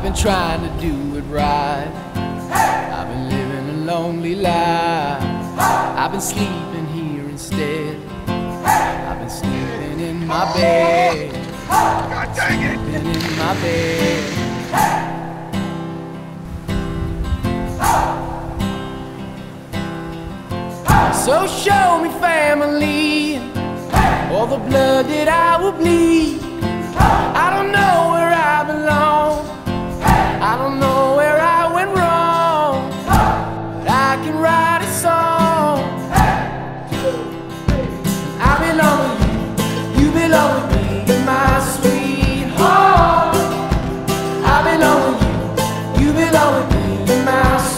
been trying to do it right. I've been living a lonely life. I've been sleeping here instead. I've been sleeping in my bed. God dang it! Sleeping in my bed. So show me family, all the blood that I will bleed. I don't know where I belong. I don't know where I went wrong, but I can write a song. I belong with you, you belong with me, my sweetheart. I belong with you, you belong with me, my sweetheart.